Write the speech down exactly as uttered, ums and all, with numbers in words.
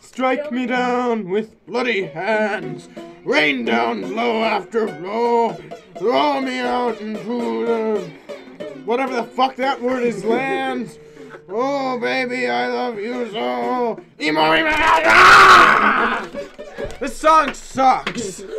Strike me down with bloody hands. Rain down blow after blow. Throw me out into the... whatever the fuck that word is, lands. Oh, baby, I love you so. Emo, emo, ah! This song sucks.